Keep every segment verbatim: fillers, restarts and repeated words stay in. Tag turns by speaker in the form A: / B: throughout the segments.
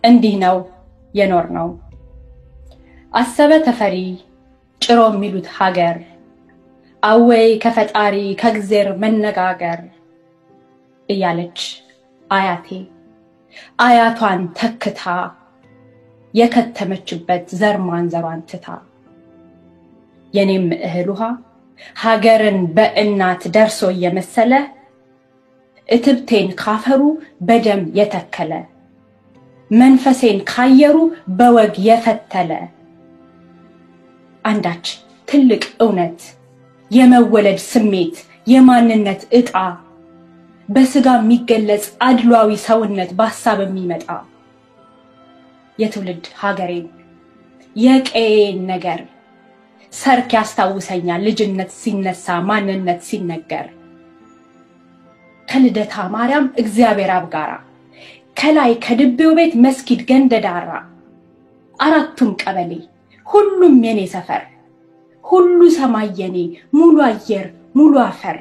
A: እንዲህ ነው የኖር ነው አሰበ ተፈሪ ጭሮ የሚሉት ሀገር አወይ ከፈጣሪ ከእግዚአብሔር መነጋገር እያለች አያቴ አያቷን ተክታ የከተመችበት ዘር ማንዘሯን ትታ የኔም እህሉሃ ሀገርን በእናት ደርሶ የመሰለ እትብቴን ካፈሩ በደም የተከለ መንፈሴን ካየሩ በወግ የፈተለ አንዳች ትልቅ እውነት የመወለድ ስሜት የማንነት እጣ በስጋ የሚገለጽ አድሏዊ ሰውነት በሐሳብ የሚመጣ የትውልድ ሀገሬን የቀዬን ነገር ሰርክ ያስታውሰኛል ልጅነት ሲነሳ ማንነት ሲነገር ከልደታ ማርያም እግዚአብሔር አብጋራ ከላይ ከድቤው ቤት መስጊድ ገንደዳራ አራቱም ቀበሌ ሁሉም የኔ ሰፈር ሁሉ ሰማይ የኔ ሙሉ አየር ሙሉ አፈር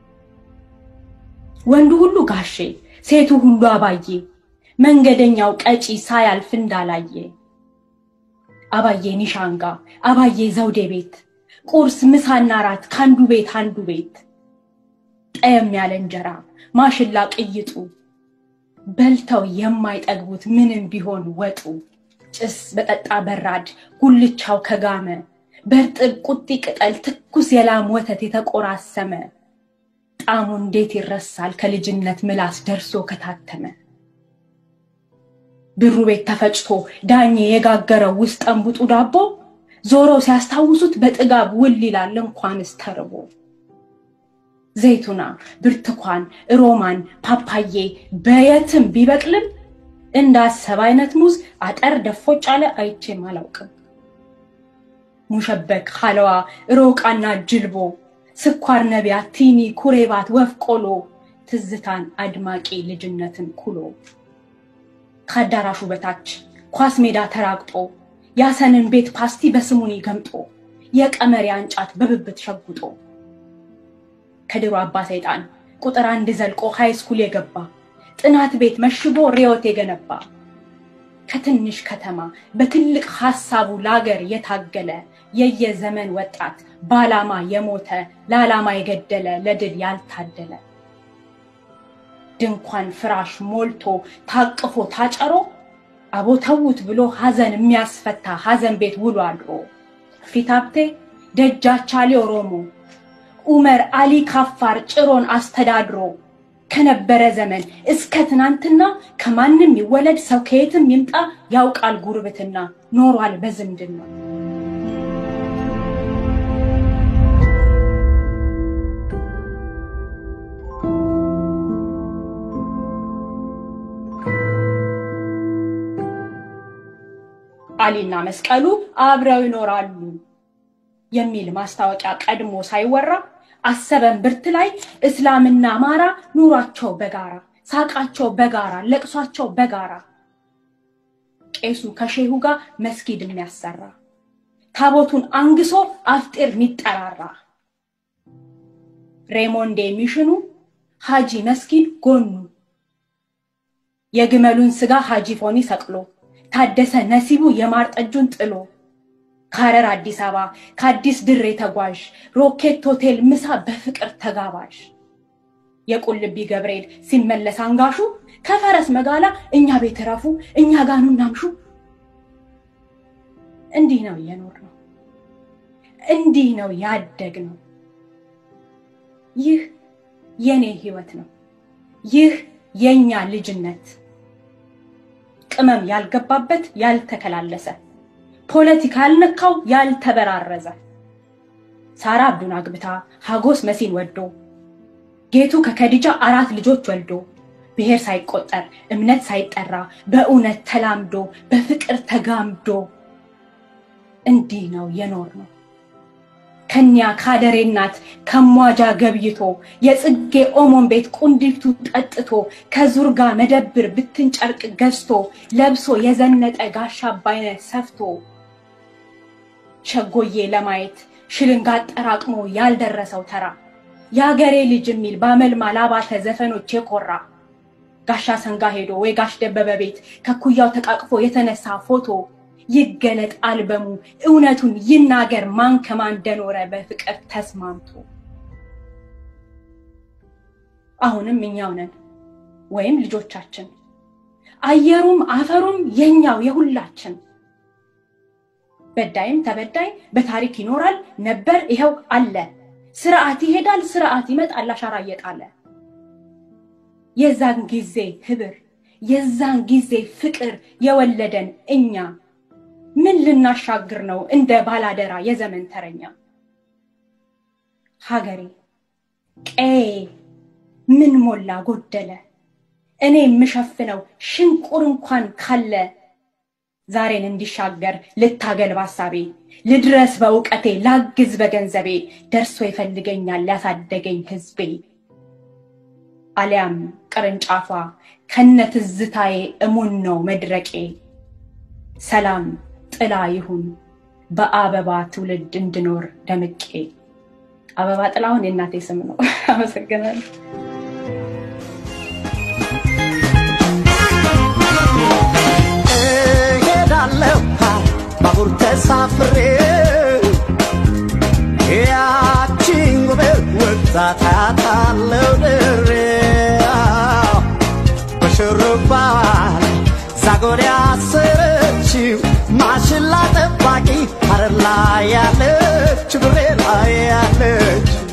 A: ወንዱ ሁሉ ጋሼ ሴቱ ሁሉ አባዬ መንገደኛው ቀጪ ሳያልፍ እንዳላየ አባዬ ኒሻንጋ አባዬ ዘውዴ ቤት ቁርስ ምሳና ራት ካንዱ ቤት አንዱ ቤት ጠየም ያለ እንጀራ ማሽላ ቅይጡ በልተው የማይጠግቡት ምንም ቢሆን ወጡ ጭስ በጠጣ በራድ ጉልቻው ከጋመ በርጥብ ቁጢ ቅጠል ትኩስ የላም ወተት የተቆራሰመ ጣሙ እንዴት ይረሳል ከልጅነት ምላስ ደርሶ ከታተመ ብሩ ቤት ተፈጭቶ ዳኜ የጋገረው ውስጥ እንቡጡ ዳቦ ዞሮ ሲያስታውሱት በጥጋብ ውል ይላል እንኳንስ ተርቦ ዘይቱና ብርቱካን ሮማን ፓፓዬ በየትም ቢበቅልም እንዳሰብ አይነት ሙዝ አጠር ደፎጭ አለ አይቼም አላውቅም ሙሸበክ ሐለዋ ሮቃና ጅልቦ ስኳር ነቢያት ቲኒ ኩሬባት ወፍቆሎ ትዝታን አድማቂ ልጅነትን ኩሎ ካዳራሹ በታች ኳስ ሜዳ ተራግጦ ያሰንን ቤት ፓስቲ በስሙኒ ገምጦ የቀመሪያ አንጫት በብብት ሸጉጦ ከድሮ አባ ሰይጣን ቁጥር አንድ ዘልቆ ሃይ ስኩል የገባ ጥናት ቤት መሽጎ ሪዮት የገነባ ከትንሽ ከተማ በትልቅ ሐሳቡ ላገር የታገለ የየዘመን ወጣት ባላማ የሞተ ላላማ የገደለ ለድል ያልታደለ ድንኳን ፍራሽ ሞልቶ ታቅፎ ታጨሮ አቦተውት ብሎ ሐዘን የሚያስፈታ ሐዘን ቤት ውሎ አድሮ ፊታብቴ ደጃቻሌ ኦሮሞ ኡመር አሊ ካፋር ጭሮን አስተዳድሮ ከነበረ ዘመን እስከ ትናንትና ከማንንም ይወለድ ሰው ከየትም ይምጣ ያውቃል ጉርብትና ኖሯል በዝምድና አሊና መስቀሉ አብረው ይኖራሉ የሚል ማስታወቂያ ቀድሞ ሳይወራ አሰበን ብርት ላይ እስላምና አማራ ኑሯቸው በጋራ ሳቃቸው በጋራ ለቅሷቸው በጋራ ቄሱ ከሼሁ ጋር መስጊድ የሚያሰራ ታቦቱን አንግሶ አፍጢር ሚጠራራ ሬሞንዴ ሚሽኑ ሃጂ መስጊድ ጎኑ የግመሉን ስጋ ሃጂ ፎኒ ሰቅሎ ታደሰ ነሲቡ የማርጠጁን ጥሎ ካረር አዲስ አበባ ከአዲስ ድሬ ተጓዥ ሮኬት ሆቴል ምሳ በፍቅር ተጋባዥ የቁልቢ ገብርኤል ሲመለስ አንጋሹ ከፈረስ መጋላ እኛ ቤት ረፉ እኛ ጋኑ እናምሹ እንዲህ ነው የኖር ነው እንዲህ ነው ያደግ ነው ይህ የኔ ህይወት ነው ይህ የኛ ልጅነት ቅመም ያልገባበት ያልተከላለሰ ፖለቲካል ነካው ያልተበራረዘ ሳራ አብዱን አግብታ ሀጎስ መሲን ወዶ ጌቱ ከከዲጃ አራት ልጆች ወልዶ ብሔር ሳይቆጠር እምነት ሳይጠራ በእውነት ተላምዶ በፍቅር ተጋምዶ እንዲህ ነው የኖር ነው ከኛ ካደሬናት ከሟጃ ገብይቶ የጽጌ ኦሞን ቤት ቁንዲፍቱ ጠጥቶ ከዙርጋ መደብር ብትንጨርቅ ገዝቶ ለብሶ የዘነጠ ጋሻ ባይነ ሰፍቶ ሸጎዬ ለማየት ሽልንጋ ጠራቅሞ ያልደረሰው ተራ ያገሬ ልጅ ሚል ባመልማል አባተ ዘፈኖች የኮራ ጋሻ ሰንጋ ሄዶ ወይ ጋሽ ደበበ ቤት ከኩያው ተቃቅፎ የተነሳ ፎቶ ይገለጥ አልበሙ እውነቱን ይናገር ማን ከማን እንደኖረ በፍቅር ተስማምቶ አሁንም እኛው ነን ወይም ልጆቻችን አየሩም አፈሩም የኛው የሁላችን በዳይም ተበዳይ በታሪክ ይኖራል ነበር ይሄው አለ ስርዓት ይሄዳል ስርዓት ይመጣል አሻራ እየጣለ የዛን ጊዜ ህብር የዛን ጊዜ ፍቅር የወለደን እኛ ምን ልናሻግር ነው እንደ ባላደራ የዘመን ተረኛ ሀገሬ ቀይ ምን ሞላ ጎደለ እኔ ምሸፍነው ሽንቁር እንኳን ካለ ዛሬን እንዲሻገር ልታገል ባሳቤ ልድረስ በእውቀቴ ላግዝ በገንዘቤ ደርሶ ይፈልገኛል ያሳደገኝ ህዝቤ አሊያም ቅርንጫፏ ከነትዝታዬ እሙን ነው መድረቄ ሰላም ጥላ ይሁን በአበባ ትውልድ እንድኖር ደምቄ አበባ ጥላውን የእናቴ ስም ነው አመሰግናለሁ
B: ሄዳለሁ ባቡር ተሳፍሬ ያቺን ውበት ወጣታለሁ ድሬ በሽሩባ ዛጎል ያሰረችው ማሽላ ጠባቂ ሀረር ላይ ያለች ድሬ ላይ ያለች